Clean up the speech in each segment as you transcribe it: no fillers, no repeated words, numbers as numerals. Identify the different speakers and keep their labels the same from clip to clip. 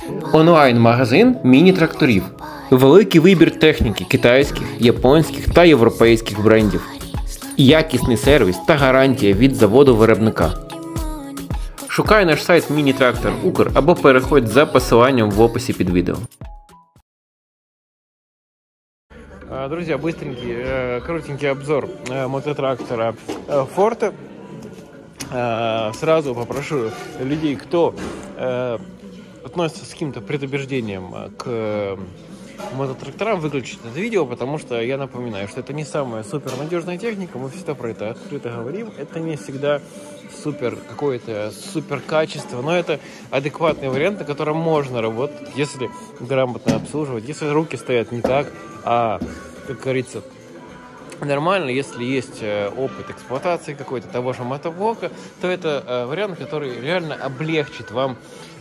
Speaker 1: Онлайн-магазин міні-тракторів. Великий вибір техніки китайських, японських та європейських брендів. Якісний сервіс та гарантія від заводу-виробника. Шукай наш сайт Міні-Трактор Укр або переходь за посиланням в описі під відео. Друзья, быстренький, коротенький обзор мототрактора Forte. Сразу попрошу людей, кто относится с каким-то предубеждением к мототракторам, выключить это видео, потому что я напоминаю, что это не самая супер надежная техника, мы всегда про это открыто говорим, это не всегда супер какое-то супер качество, но это адекватный вариант, на котором можно работать, если грамотно обслуживать, если руки стоят не так, а, как говорится, нормально, если есть опыт эксплуатации какой-то того же мотоблока, то это вариант, который реально облегчит вам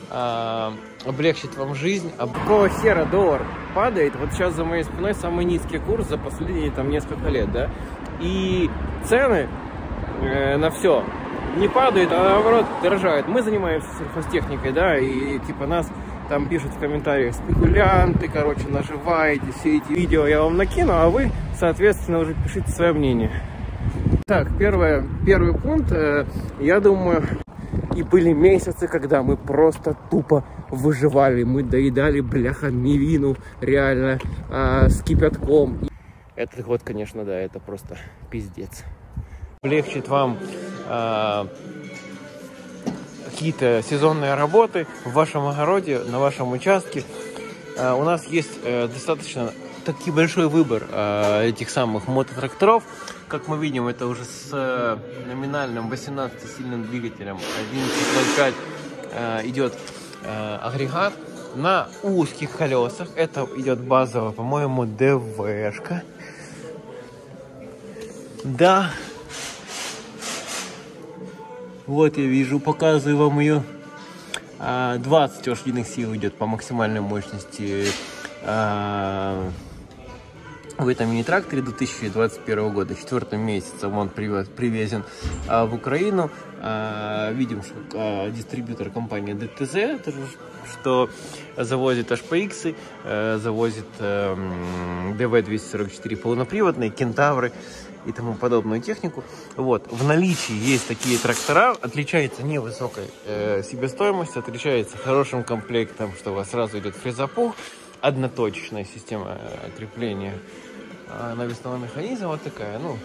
Speaker 1: жизнь. Какого хера доллар падает? Вот сейчас за моей спиной самый низкий курс за последние там несколько лет, да? И цены на все не падают, а наоборот дорожают. Мы занимаемся сельхозтехникой, да, и типа нас там пишут в комментариях: спекулянты, короче, наживаете, все эти видео я вам накину, а вы, соответственно, уже пишите свое мнение. Так, первый пункт, я думаю, и были месяцы, когда мы просто тупо выживали, мы доедали, бляха, мивину, реально, с кипятком. Этот год, конечно, да, это просто пиздец. Облегчит вам какие-то сезонные работы в вашем огороде, на вашем участке. У нас есть достаточно таки большой выбор этих самых мототракторов. Как мы видим, это уже с номинальным 18-сильным двигателем 11.05 идет агрегат на узких колесах. Это идет базово, по-моему, ДВшка. Да. Вот я вижу, показываю вам ее. 20 лошадиных сил идет по максимальной мощности в этом мини-тракторе 2021 года. 4 месяцем он привезен в Украину. Видим, что дистрибьютор компании DTZ, что завозит HPX, завозит DV244 полноприводные, кентавры и тому подобную технику. Вот. В наличии есть такие трактора, отличается невысокой себестоимостью, отличается хорошим комплектом, что у вас сразу идет фрезапух, одноточечная система крепления навесного механизма, вот такая. Ну,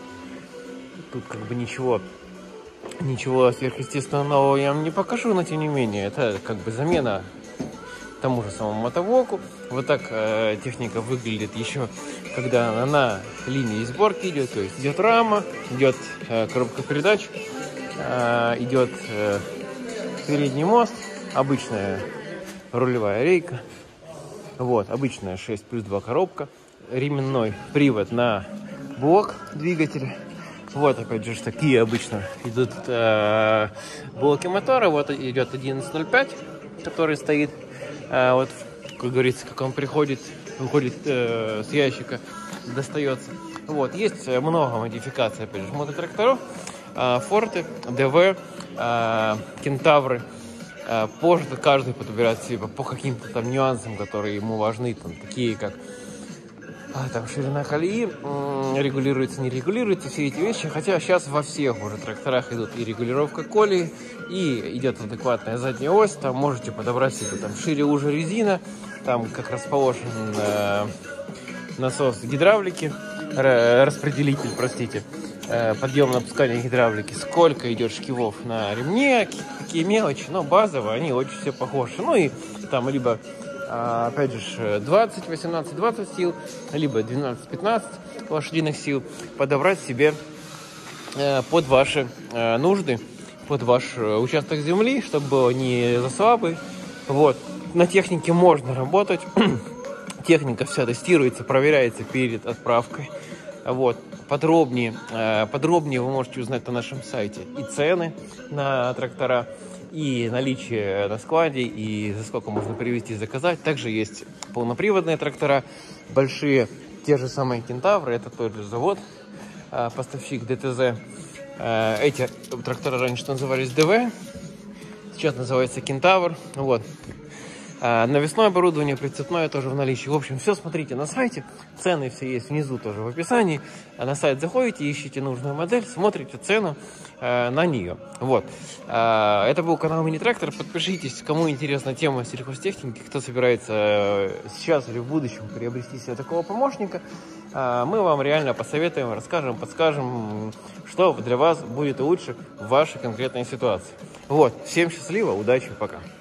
Speaker 1: тут как бы ничего сверхъестественного нового я вам не покажу, но тем не менее, это как бы замена тому же самому мотоблоку. Вот так техника выглядит еще, когда она на линии сборки идет. То есть идет рама, идет коробка передач, идет передний мост, обычная рулевая рейка, вот, обычная 6+2 коробка, ременной привод на блок двигателя. Вот опять же такие обычно идут блоки мотора. Вот идет 11.05, который стоит. Вот, как говорится, как он выходит с ящика, достается. Вот, есть много модификаций, опять же, мототракторов. Forte, DV, кентавры. Позже каждый подбирает себе по каким-то там нюансам, которые ему важны, там, такие как там ширина колеи, регулируется, не регулируется, все эти вещи. Хотя сейчас во всех уже тракторах идут и регулировка колеи, и идет адекватная задняя ось. Там можете подобрать себе там шире, уже резина, там как расположен насос гидравлики, распределитель, простите, подъемно-опускание гидравлики, сколько идет шкивов на ремне, какие мелочи, но базово они очень все похожи. Ну и там либо опять же 18-20 сил, либо 12-15 лошадиных сил подобрать себе под ваши нужды, под ваш участок земли, чтобы было не за слабый. Вот. На технике можно работать. Техника вся тестируется, проверяется перед отправкой. Вот. Подробнее вы можете узнать на нашем сайте и цены на трактора, и наличие на складе, и за сколько можно привезти и заказать. Также есть полноприводные трактора, большие, те же самые кентавры, это тот же завод, поставщик DTZ. Эти трактора раньше назывались ДВ, сейчас называется кентавр. Вот. Навесное оборудование, прицепное тоже в наличии. В общем, все смотрите на сайте. Цены все есть внизу тоже в описании. На сайт заходите, ищите нужную модель, смотрите цену на нее. Вот. Это был канал Мини-Трактор. Подпишитесь, кому интересна тема сельхозтехники, кто собирается сейчас или в будущем приобрести себе такого помощника. Мы вам реально посоветуем, расскажем, подскажем, что для вас будет лучше в вашей конкретной ситуации. Вот. Всем счастливо, удачи, пока.